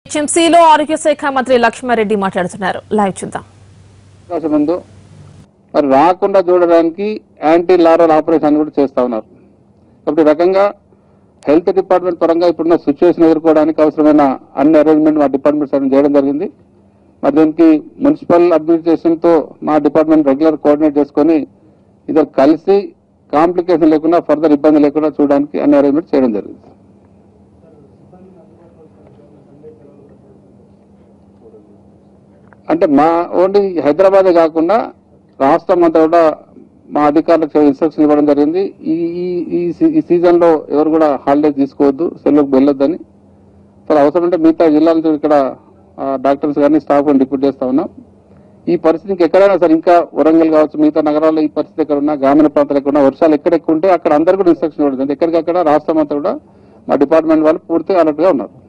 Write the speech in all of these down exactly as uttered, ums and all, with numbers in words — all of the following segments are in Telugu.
హెచ్ఎంసీలో ఆరోగ్య శాఖ మంత్రి లక్ష్మారెడ్డి మాట్లాడుతున్నారు. లైవ్ చూద్దాం. ముందు మరి రాకుండా చూడడానికి యాంటీ లారల్ ఆపరేషన్ కూడా చేస్తా ఉన్నారు. కాబట్టి రకంగా హెల్త్ డిపార్ట్మెంట్ పరంగా ఇప్పుడున్న సిచ్యువేషన్ ఎదుర్కోవడానికి అవసరమైన అన్ని అరేంజ్మెంట్ మా డిపార్ట్మెంట్ సైడ్ చేయడం జరిగింది. మరి దీనికి మున్సిపల్ అడ్మినిస్ట్రేషన్ తో మా డిపార్ట్మెంట్ రెగ్యులర్ కోఆర్డినేట్ చేసుకుని ఇద్దరు కలిసి కాంప్లికేషన్ లేకుండా ఫర్దర్ ఇబ్బంది లేకుండా చూడడానికి అన్ని అరేంజ్మెంట్ చేయడం జరిగింది. అంటే మా ఓన్లీ హైదరాబాదే కాకుండా రాష్ట్రం అంతా కూడా మా అధికారులకు ఇన్స్ట్రక్షన్ ఇవ్వడం జరిగింది. ఈ ఈ సీజన్ లో ఎవరు కూడా హాలిడేస్ తీసుకోవద్దు, సెలవులకు వెళ్ళొద్దని. సరే అవసరమంటే మిగతా జిల్లాల నుంచి ఇక్కడ డాక్టర్స్ కానీ స్టాఫ్ కానీ డిప్యూట్ చేస్తా ఉన్నాం. ఈ పరిస్థితికి ఎక్కడైనా సరే ఇంకా వరంగల్ కావచ్చు, మిగతా నగరాల్లో ఈ పరిస్థితి ఎక్కడ ఉన్నా, గ్రామీణ ప్రాంతాలు ఎక్కడ ఉన్నా, వర్షాలు ఎక్కడ ఎక్కువ ఉంటే అక్కడ అందరూ కూడా ఇన్స్ట్రక్షన్ ఇవ్వడం. ఎక్కడికక్కడ రాష్ట్రం అంతా కూడా మా డిపార్ట్మెంట్ వాళ్ళు పూర్తిగా అలర్ట్ గా ఉన్నారు.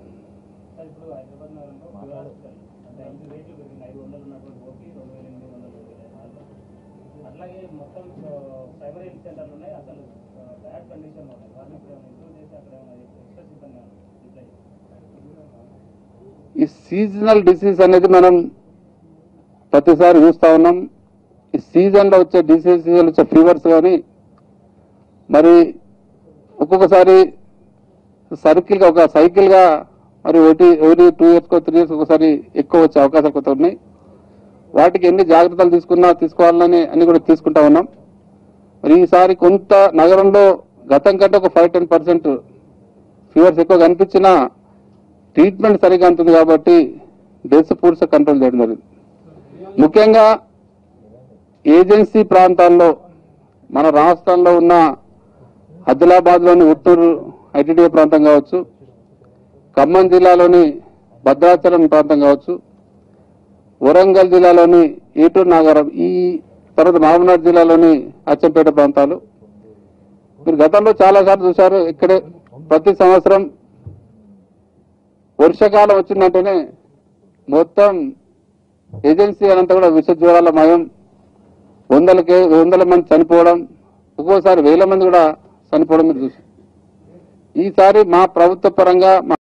ఈ సీజనల్ డిసీజ్ అనేది మనం ప్రతిసారి చూస్తా ఉన్నాం. ఈ సీజన్ లో వచ్చే డిసీజ్ వచ్చే ఫీవర్స్ కానీ మరి ఒక్కొక్కసారి సర్కిల్ గా ఒక సైకిల్ గా మరి ఒకటి ఎవరి టూ ఇయర్స్ కో త్రీ ఇయర్స్ ఒకసారి ఎక్కువ వచ్చే అవకాశాలు కొత్త ఉన్నాయి. వాటికి ఎన్ని జాగ్రత్తలు తీసుకున్నా తీసుకోవాలని అన్ని కూడా తీసుకుంటా ఉన్నాం. మరి ఈసారి కొంత నగరంలో గతం కంటే ఒక ఫైవ్ టెన్ పర్సెంట్ ఫీవర్స్ ఎక్కువ కనిపించినా ట్రీట్మెంట్ సరిగా ఉంటుంది కాబట్టి డెత్స్ పూర్తిగా కంట్రోల్ చేయడం జరిగింది. ముఖ్యంగా ఏజెన్సీ ప్రాంతాల్లో మన రాష్ట్రంలో ఉన్న ఆదిలాబాద్ లోని ఉత్తూరు ఐటీడీఏ ప్రాంతం కావచ్చు, ఖమ్మం జిల్లాలోని భద్రాచలం ప్రాంతం కావచ్చు, వరంగల్ జిల్లాలోని ఏటూరు నాగారం, ఈ తర్వాత మహబూబ్నగర్ జిల్లాలోని అచ్చంపేట ప్రాంతాలు మీరు గతంలో చాలా సార్లు చూశారు. ఇక్కడే ప్రతి సంవత్సరం వర్షాకాలం వచ్చిందంటేనే మొత్తం ఏజెన్సీ అనంతా కూడా విష జ్వరాల మయం, వందలకే వందల మంది చనిపోవడం, ఒక్కోసారి వేల మంది కూడా చనిపోవడం మీరు చూసారు. ఈసారి మా ప్రభుత్వ పరంగా